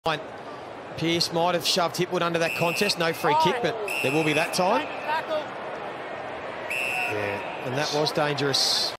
Pearce might have shoved Hipwood under that contest. No free kick, but there will be that time. Yeah, and that was dangerous.